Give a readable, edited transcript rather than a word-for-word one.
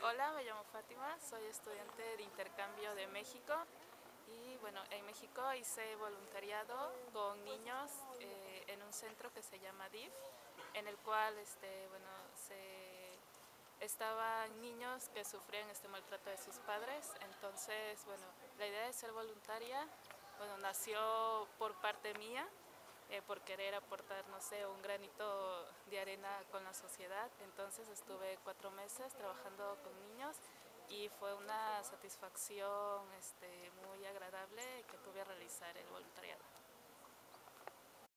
Hola, me llamo Fátima, soy estudiante de intercambio de México y bueno, en México hice voluntariado con niños en un centro que se llama DIF, en el cual bueno, estaban niños que sufrían este maltrato de sus padres. Entonces, bueno, la idea de ser voluntaria, bueno, nació por parte mía, por querer aportar, no sé, un granito de arena con la sociedad. Entonces estuve 4 meses trabajando con niños y fue una satisfacción muy agradable que pude realizar el voluntariado.